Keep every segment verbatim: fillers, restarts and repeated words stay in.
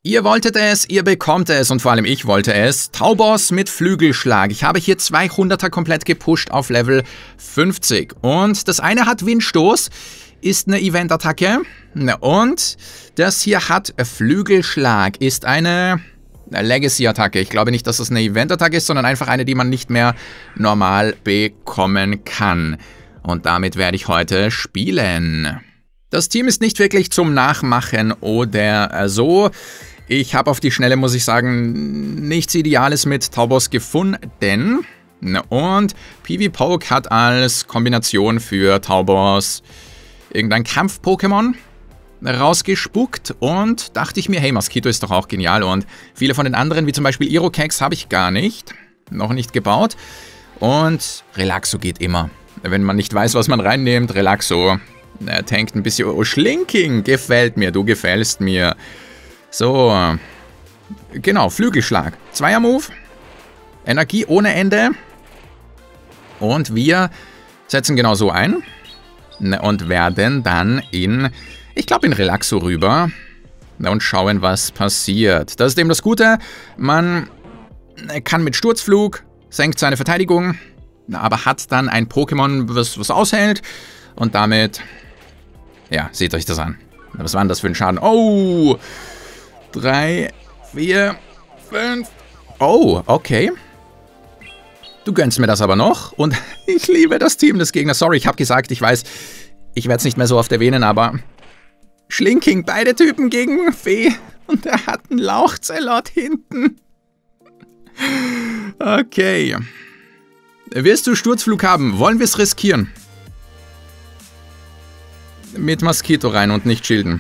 Ihr wolltet es, ihr bekommt es und vor allem ich wollte es. Tauboss mit Flügelschlag. Ich habe hier zweihunderter komplett gepusht auf Level fünfzig. Und das eine hat Windstoß, ist eine Event-Attacke. Und das hier hat Flügelschlag, ist eine Legacy-Attacke. Ich glaube nicht, dass das eine Event-Attacke ist, sondern einfach eine, die man nicht mehr normal bekommen kann. Und damit werde ich heute spielen. Das Team ist nicht wirklich zum Nachmachen oder so. Ich habe auf die Schnelle, muss ich sagen, nichts Ideales mit Tauboss gefunden. Und PvPoke hat als Kombination für Tauboss irgendein Kampf-Pokémon rausgespuckt und dachte ich mir, hey, Mosquito ist doch auch genial und viele von den anderen, wie zum Beispiel Irokex, habe ich gar nicht, noch nicht gebaut. Und Relaxo geht immer. Wenn man nicht weiß, was man reinnimmt, Relaxo. Er tankt ein bisschen. Oh, Schlinking gefällt mir, du gefällst mir. So, genau, Flügelschlag. Zweier-Move, Energie ohne Ende. Und wir setzen genau so ein. Und werden dann in, ich glaube in Relaxo rüber. Und schauen, was passiert. Das ist eben das Gute. Man kann mit Sturzflug, senkt seine Verteidigung, aber hat dann ein Pokémon, was, was aushält. Und damit, ja, seht euch das an. Was war denn das für ein Schaden? Oh! Drei, vier, fünf. Oh, okay. Du gönnst mir das aber noch. Und ich liebe das Team des Gegners. Sorry, ich habe gesagt, ich weiß, ich werde es nicht mehr so oft erwähnen, aber Schlinking, beide Typen gegen Fee. Und er hat einen Lauchzelot hinten. Okay. Wirst du Sturzflug haben? Wollen wir es riskieren? Mit Mosquito rein und nicht schilden.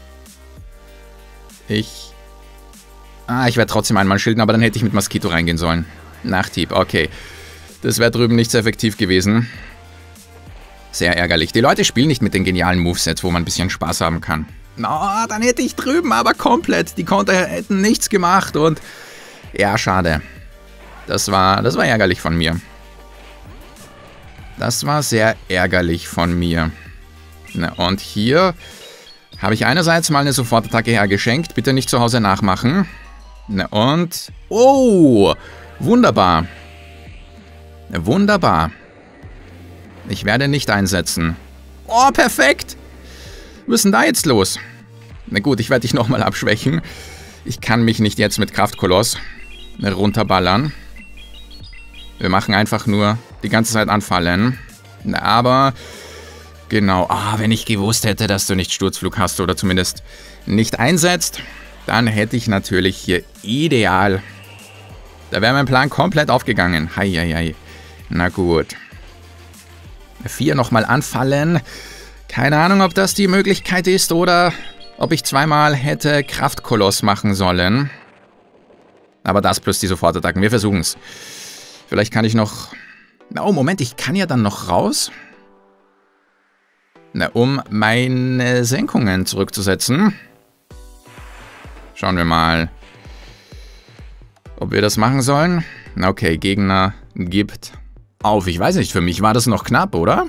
Ich... Ah, ich werde trotzdem einmal schilden, aber dann hätte ich mit Mosquito reingehen sollen. Nachtieb, okay. Das wäre drüben nicht so effektiv gewesen. Sehr ärgerlich. Die Leute spielen nicht mit den genialen Movesets, wo man ein bisschen Spaß haben kann. Na, oh, dann hätte ich drüben aber komplett... Die Konter hätten nichts gemacht und... Ja, schade. Das war, das war ärgerlich von mir. Das war sehr ärgerlich von mir. Na, und hier habe ich einerseits mal eine Sofortattacke hergeschenkt. Bitte nicht zu Hause nachmachen. Na, und... Oh! Wunderbar. Wunderbar. Ich werde nicht einsetzen. Oh, perfekt! Was ist denn da jetzt los? Na gut, ich werde dich nochmal abschwächen. Ich kann mich nicht jetzt mit Kraftkoloss runterballern. Wir machen einfach nur die ganze Zeit anfallen. Aber... Genau, ah, wenn ich gewusst hätte, dass du nicht Sturzflug hast oder zumindest nicht einsetzt, dann hätte ich natürlich hier ideal. Da wäre mein Plan komplett aufgegangen. Hei, hei, hei. Na gut. Vier nochmal anfallen. Keine Ahnung, ob das die Möglichkeit ist oder ob ich zweimal hätte Kraftkoloss machen sollen. Aber das plus die Sofortattacken. Wir versuchen es. Vielleicht kann ich noch... Oh, Moment, ich kann ja dann noch raus... Na, um meine Senkungen zurückzusetzen. Schauen wir mal, ob wir das machen sollen. Na okay, Gegner gibt auf. Ich weiß nicht, für mich war das noch knapp, oder?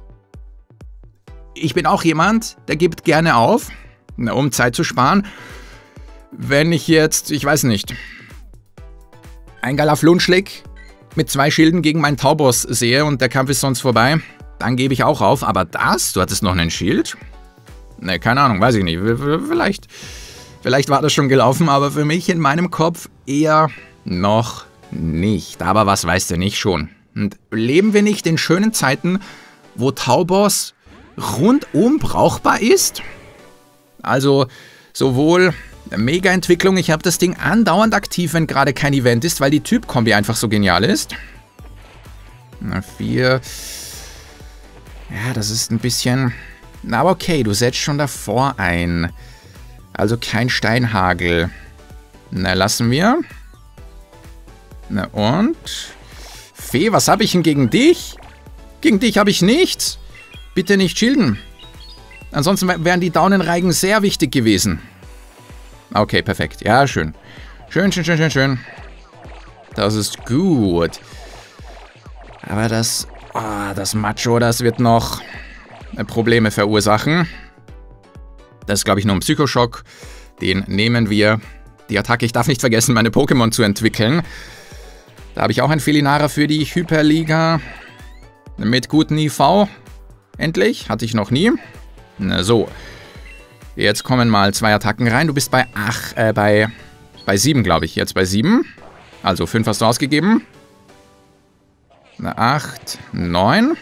Ich bin auch jemand, der gibt gerne auf, um Zeit zu sparen. Wenn ich jetzt, ich weiß nicht, ein Galaflunschlick mit zwei Schilden gegen meinen Tauboss sehe und der Kampf ist sonst vorbei, dann gebe ich auch auf. Aber das? Du hattest noch einen Schild? Ne, keine Ahnung, weiß ich nicht. Vielleicht, vielleicht war das schon gelaufen, aber für mich in meinem Kopf eher noch nicht. Aber was weiß der nicht schon? Und leben wir nicht in schönen Zeiten, wo Tauboss rundum brauchbar ist? Also sowohl Mega-Entwicklung, ich habe das Ding andauernd aktiv, wenn gerade kein Event ist, weil die Typ-Kombi einfach so genial ist. Na, vier... Ja, das ist ein bisschen... Na, aber okay, du setzt schon davor ein. Also kein Steinhagel. Na, lassen wir. Na und? Fee, was habe ich denn gegen dich? Gegen dich habe ich nichts. Bitte nicht schilden. Ansonsten wären die Daunenreigen sehr wichtig gewesen. Okay, perfekt. Ja, schön. Schön, schön, schön, schön, schön. Das ist gut. Aber das... Oh, das Macho, das wird noch Probleme verursachen. Das ist, glaube ich, nur ein Psychoschock. Den nehmen wir. die Attacke. Ich darf nicht vergessen, meine Pokémon zu entwickeln. Da habe ich auch ein Felinara für die Hyperliga. Mit gutem I V. Endlich. Hatte ich noch nie. Na so. Jetzt kommen mal zwei Attacken rein. Du bist bei acht, äh, bei, bei sieben, glaube ich. Jetzt bei sieben. Also fünf hast du ausgegeben. Na, acht, neun.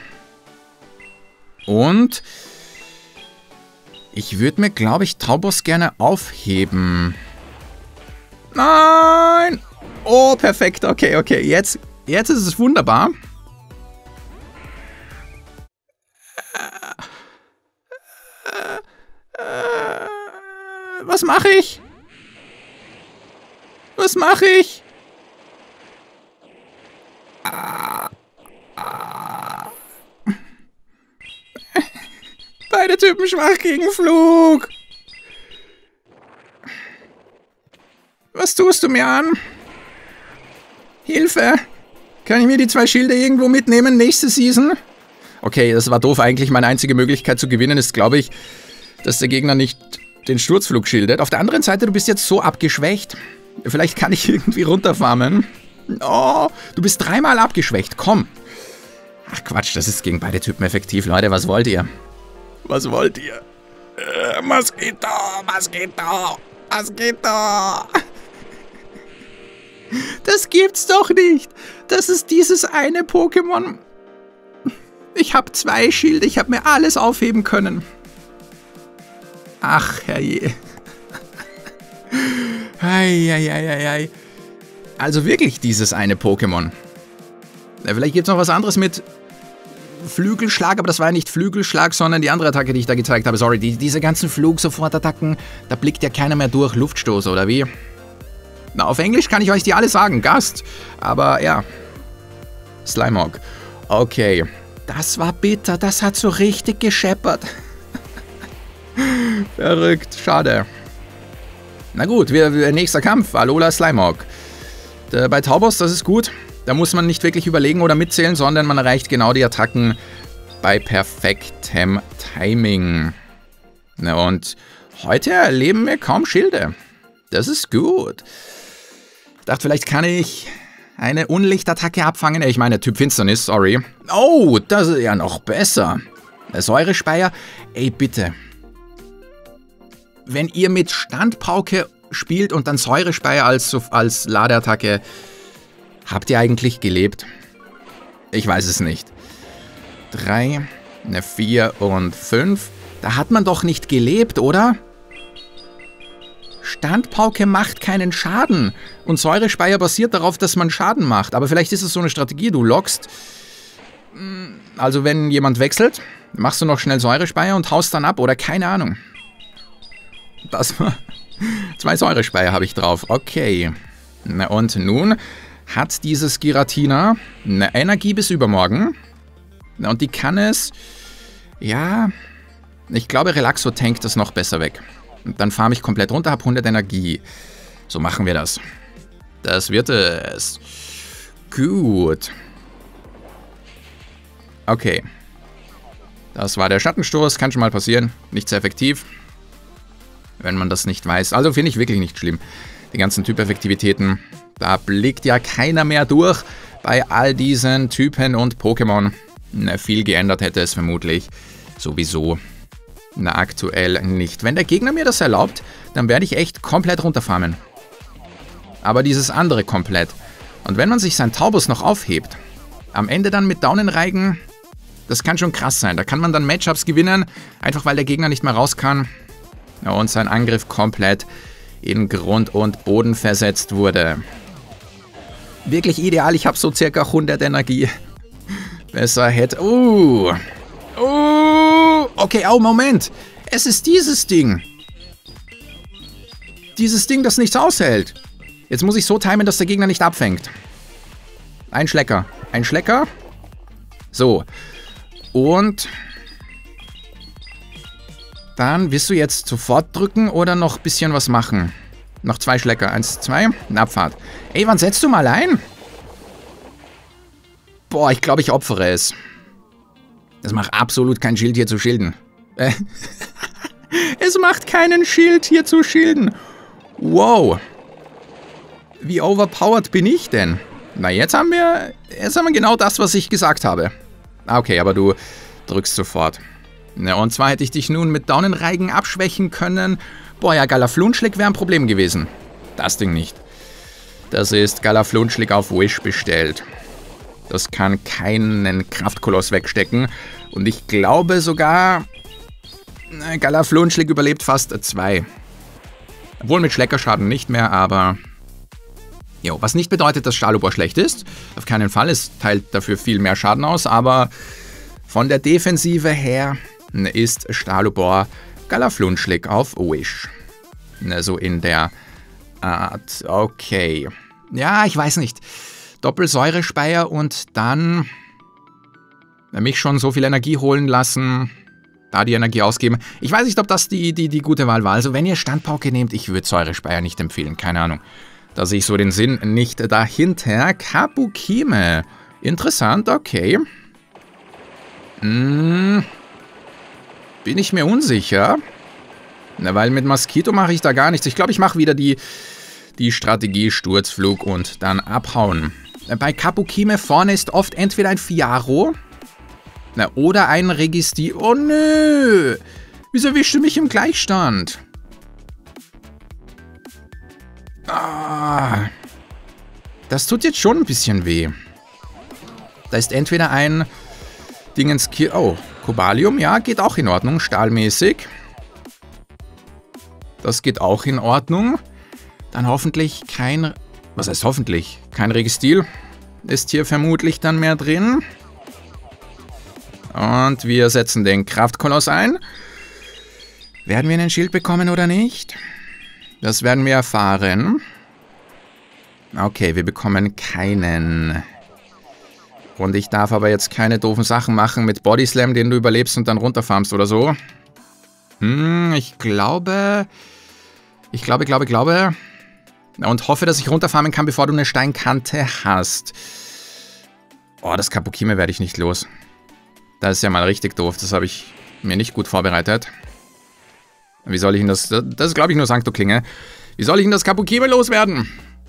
Und ich würde mir, glaube ich, Taubos gerne aufheben. Nein! Oh, perfekt. Okay, okay. Jetzt, jetzt ist es wunderbar. Was mache ich? Was mache ich? Beide Typen schwach gegen Flug. Was tust du mir an? Hilfe! Kann ich mir die zwei Schilde irgendwo mitnehmen nächste Season? Okay, das war doof. Eigentlich meine einzige Möglichkeit zu gewinnen ist, glaube ich, dass der Gegner nicht den Sturzflug schildet. Auf der anderen Seite, du bist jetzt so abgeschwächt. Vielleicht kann ich irgendwie runterfarmen. Oh, du bist dreimal abgeschwächt. Komm. Ach Quatsch, das ist gegen beide Typen effektiv. Leute, was wollt ihr? Was wollt ihr? Äh, Mosquito, Mosquito, Mosquito. Das gibt's doch nicht. Das ist dieses eine Pokémon. Ich habe zwei Schilde. Ich habe mir alles aufheben können. Ach, herrje. Eieieiei. Also wirklich dieses eine Pokémon. Ja, vielleicht gibt es noch was anderes mit Flügelschlag, aber das war ja nicht Flügelschlag, sondern die andere Attacke, die ich da gezeigt habe. Sorry, die, diese ganzen Flug-Sofort-Attacken, da blickt ja keiner mehr durch. Luftstoß, oder wie? Na, auf Englisch kann ich euch die alle sagen. Gast. Aber ja. Slimog. Okay. Das war bitter. Das hat so richtig gescheppert. Verrückt. Schade. Na gut, wir, wir, nächster Kampf. Alola Slimog. Der, bei Taubos, das ist gut. Da muss man nicht wirklich überlegen oder mitzählen, sondern man erreicht genau die Attacken bei perfektem Timing. Na und heute erleben wir kaum Schilde. Das ist gut. Ich dachte, vielleicht kann ich eine Unlichtattacke abfangen. Ich meine, Typ Finsternis, sorry. Oh, das ist ja noch besser. Der Säurespeier. Ey, bitte. Wenn ihr mit Standpauke spielt und dann Säurespeier als, als Ladeattacke, habt ihr eigentlich gelebt? Ich weiß es nicht. Drei, eine vier und fünf. Da hat man doch nicht gelebt, oder? Standpauke macht keinen Schaden. Und Säurespeier basiert darauf, dass man Schaden macht. Aber vielleicht ist es so eine Strategie, du lockst. Also wenn jemand wechselt, machst du noch schnell Säurespeier und haust dann ab. Oder keine Ahnung. Das war... Zwei Säurespeier habe ich drauf. Okay. Na und nun hat dieses Giratina eine Energie bis übermorgen. Na und die kann es... Ja... Ich glaube, Relaxo tankt das noch besser weg. Und dann farme ich komplett runter, habe hundert Energie. So machen wir das. Das wird es. Gut. Okay. Das war der Schattenstoß. Kann schon mal passieren. Nicht sehr effektiv. Wenn man das nicht weiß. Also finde ich wirklich nicht schlimm. Die ganzen Typeffektivitäten. Da blickt ja keiner mehr durch. Bei all diesen Typen und Pokémon. Na, viel geändert hätte es vermutlich. Sowieso. Na, aktuell nicht. Wenn der Gegner mir das erlaubt, dann werde ich echt komplett runterfarmen. Aber dieses andere komplett. Und wenn man sich sein Taubos noch aufhebt, am Ende dann mit Daunenreigen, das kann schon krass sein. Da kann man dann Matchups gewinnen, einfach weil der Gegner nicht mehr raus kann. Ja, und sein Angriff komplett in Grund und Boden versetzt wurde. Wirklich ideal, ich habe so circa hundert Energie. Besser hätte... Uh... Oh, okay, oh, Moment. Es ist dieses Ding. Dieses Ding, das nichts aushält. Jetzt muss ich so timen, dass der Gegner nicht abfängt. Ein Schlecker. Ein Schlecker. So. Und... Dann willst du jetzt sofort drücken oder noch ein bisschen was machen? Noch zwei Schlecker. Eins, zwei. Eine Abfahrt. Ey, wann setzt du mal ein? Boah, ich glaube, ich opfere es. Es macht absolut kein Schild hier zu schilden. Äh, es macht keinen Schild hier zu schilden. Wow. Wie overpowered bin ich denn? Na, jetzt haben wir, jetzt haben wir genau das, was ich gesagt habe. Okay, aber du drückst sofort. Na, und zwar hätte ich dich nun mit Daunenreigen abschwächen können. Boah, ja, Galaflunschlick wäre ein Problem gewesen. Das Ding nicht. Das ist Galaflunschlick auf Wish bestellt. Das kann keinen Kraftkoloss wegstecken. Und ich glaube sogar, Galaflunschlick überlebt fast zwei. Obwohl mit Schleckerschaden nicht mehr, aber... Jo, was nicht bedeutet, dass Stalubor schlecht ist. Auf keinen Fall, es teilt dafür viel mehr Schaden aus, aber von der Defensive her ist Stalubor Galaflunschlick auf Wish. So in der Art. Okay. Ja, ich weiß nicht. Doppelsäurespeier und dann mich schon so viel Energie holen lassen, da die Energie ausgeben. Ich weiß nicht, ob das die, die, die gute Wahl war. Also wenn ihr Standpauke nehmt, ich würde Säurespeier nicht empfehlen. Keine Ahnung. Da sehe ich so den Sinn nicht dahinter. Kapukime. Interessant, okay. Hm. Bin ich mir unsicher. Na, weil mit Mosquito mache ich da gar nichts. Ich glaube, ich mache wieder die, die Strategie Sturzflug und dann abhauen. Bei Kapukime vorne ist oft entweder ein Fiaro na, oder ein Registi. Oh nö! Wieso erwischst du mich im Gleichstand? Ah, das tut jetzt schon ein bisschen weh. Da ist entweder ein Dingens... Oh, Cobalium, ja, geht auch in Ordnung, stahlmäßig. Das geht auch in Ordnung. Dann hoffentlich kein... Was heißt hoffentlich? Kein Registil ist hier vermutlich dann mehr drin. Und wir setzen den Kraftkoloss ein. Werden wir einen Schild bekommen oder nicht? Das werden wir erfahren. Okay, wir bekommen keinen. Und ich darf aber jetzt keine doofen Sachen machen mit Bodyslam, den du überlebst und dann runterfarmst oder so. Hm, ich glaube... Ich glaube, glaube, glaube... Und hoffe, dass ich runterfarmen kann, bevor du eine Steinkante hast. Oh, das Kapukime werde ich nicht los. Das ist ja mal richtig doof. Das habe ich mir nicht gut vorbereitet. Wie soll ich denn das... Das ist, glaube ich, nur Sancto-Klinge. Wie soll ich denn das Kapukime loswerden?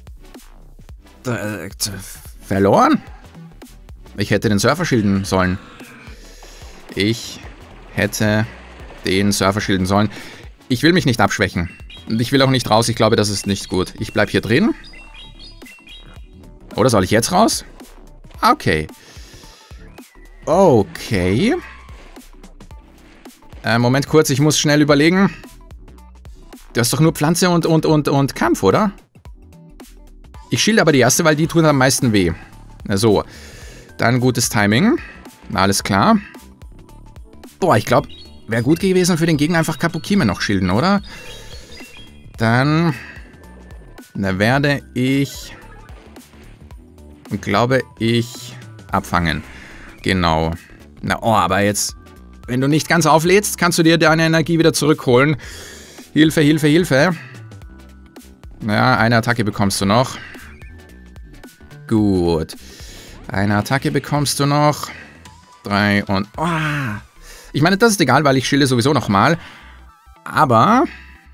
Äh, verloren? Ich hätte den Surfer schilden sollen. Ich hätte den Surfer schilden sollen. Ich will mich nicht abschwächen. Und ich will auch nicht raus. Ich glaube, das ist nicht gut. Ich bleibe hier drin. Oder soll ich jetzt raus? Okay. Okay. Äh, Moment kurz, ich muss schnell überlegen. Du hast doch nur Pflanze und, und, und, und Kampf, oder? Ich schilde aber die erste, weil die tun am meisten weh. So. Dann gutes Timing. Alles klar. Boah, ich glaube, wäre gut gewesen für den Gegner einfach Kapukime noch schilden, oder? Dann na, werde ich, glaube ich, abfangen. Genau. Na, oh, aber jetzt, wenn du nicht ganz auflädst, kannst du dir deine Energie wieder zurückholen. Hilfe, Hilfe, Hilfe. Ja, eine Attacke bekommst du noch. Gut. Eine Attacke bekommst du noch. Drei und... Oh. Ich meine, das ist egal, weil ich schilde sowieso nochmal. Aber...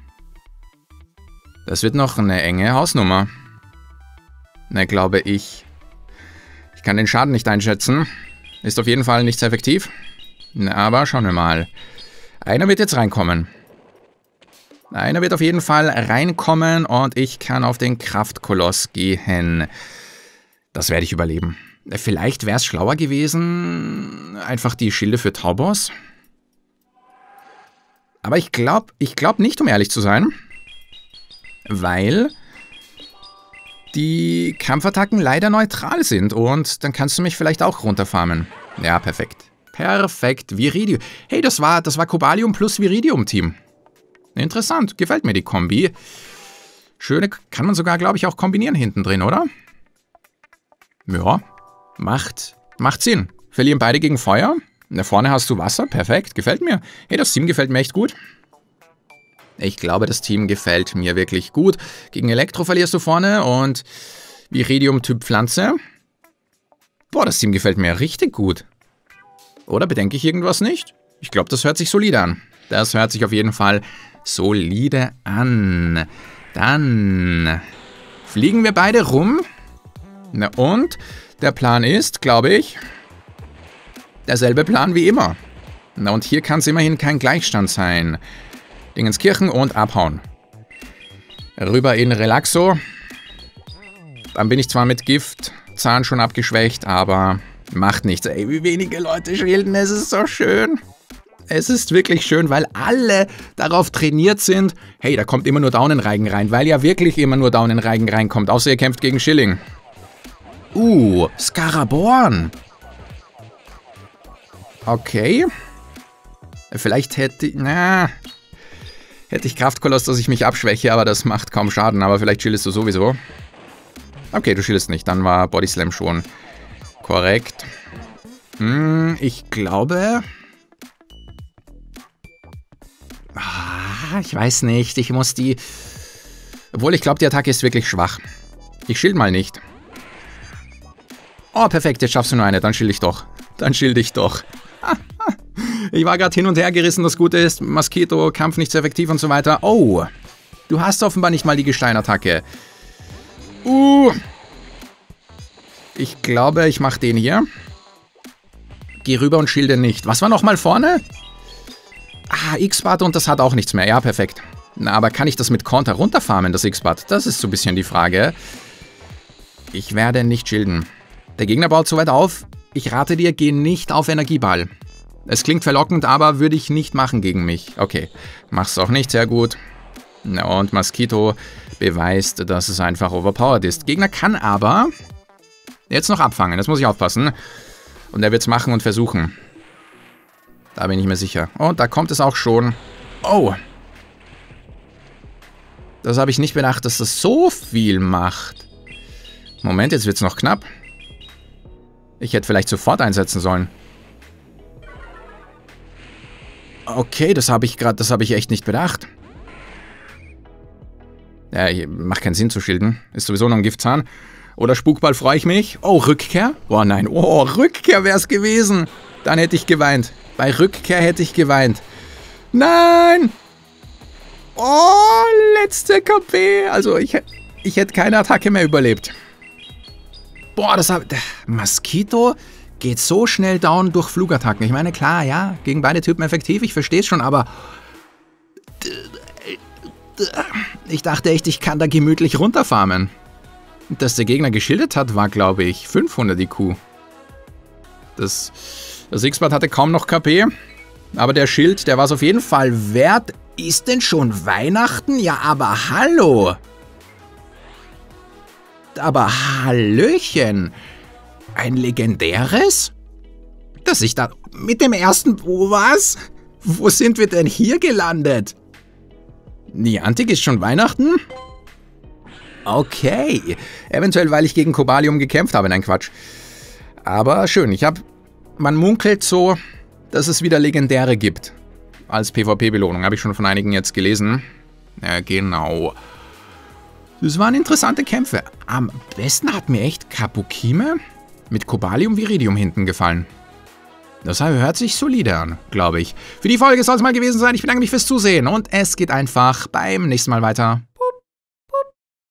Das wird noch eine enge Hausnummer. Ne, glaube ich. Ich kann den Schaden nicht einschätzen. Ist auf jeden Fall nicht sehr effektiv. Ne, aber schauen wir mal. Einer wird jetzt reinkommen. Einer wird auf jeden Fall reinkommen und ich kann auf den Kraftkoloss gehen. Das werde ich überleben. Vielleicht wäre es schlauer gewesen, einfach die Schilde für Taubos. Aber ich glaube ich glaub nicht, um ehrlich zu sein. Weil die Kampfattacken leider neutral sind und dann kannst du mich vielleicht auch runterfarmen. Ja, perfekt. Perfekt. Viridium. Hey, das war, das war Cobalium plus Viridium-Team. Interessant. Gefällt mir die Kombi. Schöne, kann man sogar, glaube ich, auch kombinieren hinten drin, oder? Ja, macht, macht Sinn. Verlieren beide gegen Feuer. Da vorne hast du Wasser. Perfekt. Gefällt mir. Hey, das Team gefällt mir echt gut. Ich glaube, das Team gefällt mir wirklich gut. Gegen Elektro verlierst du vorne und Viridium-Typ Pflanze. Boah, das Team gefällt mir richtig gut. Oder bedenke ich irgendwas nicht? Ich glaube, das hört sich solide an. Das hört sich auf jeden Fall solide an. Dann Fliegen wir beide rum? Na und? Der Plan ist, glaube ich, derselbe Plan wie immer. Na und hier kann es immerhin kein Gleichstand sein. Dingenskirchen und abhauen. Rüber in Relaxo. Dann bin ich zwar mit Gift, Zahn schon abgeschwächt, aber macht nichts. Ey, wie wenige Leute schilden, es ist so schön. Es ist wirklich schön, weil alle darauf trainiert sind. Hey, da kommt immer nur Daunenreigen rein, weil ja wirklich immer nur Daunenreigen reinkommt. Außer ihr kämpft gegen Schilling. Uh, Scaraborn. Okay. Vielleicht hätte... Na... Hätte ich Kraftkoloss, dass ich mich abschwäche, aber das macht kaum Schaden. Aber vielleicht schildest du sowieso. Okay, du schildest nicht. Dann war Body Slam schon korrekt. Hm, ich glaube... Ah, ich weiß nicht. Ich muss die... Obwohl, ich glaube, die Attacke ist wirklich schwach. Ich schild mal nicht. Oh, perfekt. Jetzt schaffst du nur eine. Dann schild ich doch. Dann schild ich doch. Ich war gerade hin und her gerissen. Das Gute ist, Mosquito, Kampf nicht so effektiv und so weiter. Oh, du hast offenbar nicht mal die Gesteinattacke. Uh. Ich glaube, ich mache den hier. Geh rüber und schilde nicht. Was war nochmal vorne? Ah, X-Bad und das hat auch nichts mehr. Ja, perfekt. Na, aber kann ich das mit Konter runterfarmen, das X-Bad? Das ist so ein bisschen die Frage. Ich werde nicht schilden. Der Gegner baut so weit auf. Ich rate dir, geh nicht auf Energieball. Es klingt verlockend, aber würde ich nicht machen gegen mich. Okay, mach's auch nicht, sehr gut. Na, und Mosquito beweist, dass es einfach overpowered ist. Gegner kann aber jetzt noch abfangen, das muss ich aufpassen. Und er wird's machen und versuchen. Da bin ich mir sicher. Und da kommt es auch schon. Oh. Das habe ich nicht bedacht, dass das so viel macht. Moment, jetzt wird's noch knapp. Ich hätte vielleicht sofort einsetzen sollen. Okay, das habe ich gerade, das habe ich echt nicht bedacht. Ja, macht keinen Sinn zu schilden. Ist sowieso noch ein Giftzahn. Oder Spukball, freue ich mich. Oh, Rückkehr? Oh nein, oh, Rückkehr wäre es gewesen. Dann hätte ich geweint. Bei Rückkehr hätte ich geweint. Nein! Oh, letzte K P. Also ich, ich hätte keine Attacke mehr überlebt. Boah, das habe... Mosquito geht so schnell down durch Flugattacken. Ich meine, klar, ja, gegen beide Typen effektiv. Ich verstehe es schon, aber... Ich dachte echt, ich kann da gemütlich runterfarmen. Dass der Gegner geschildert hat, war, glaube ich, fünfhundert I Q. Das, das X-Bad hatte kaum noch K P. Aber der Schild, der war es auf jeden Fall wert. Ist denn schon Weihnachten? Ja, aber hallo. Aber Hallöchen. Ein legendäres? Dass ich da mit dem ersten... Was? Wo sind wir denn hier gelandet? Niantic ist schon Weihnachten? Okay. Eventuell, weil ich gegen Cobalium gekämpft habe. Nein, Quatsch. Aber schön. Ich habe... Man munkelt so, dass es wieder Legendäre gibt. Als PvP-Belohnung. Habe ich schon von einigen jetzt gelesen. Ja, genau. Das waren interessante Kämpfe. Am besten hat mir echt Kapukime mit Cobalium Viridium hinten gefallen. Das hört sich solide an, glaube ich. Für die Folge soll es mal gewesen sein. Ich bedanke mich fürs Zusehen und es geht einfach beim nächsten Mal weiter.